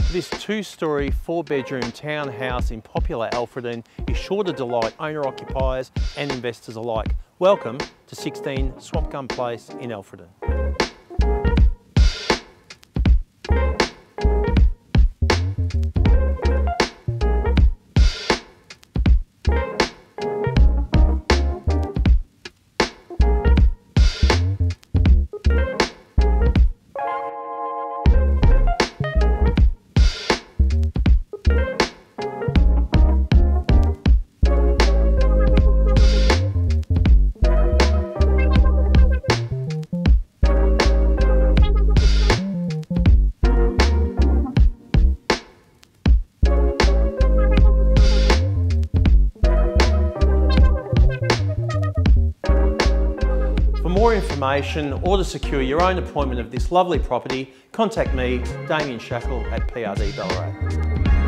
This two-storey, four-bedroom townhouse in popular Alfredton is sure to delight owner-occupiers and investors alike. Welcome to 16 Swamp Gum Place in Alfredton. For more information or to secure your own appointment of this lovely property, contact me, Damien Shackle at PRD Ballarat.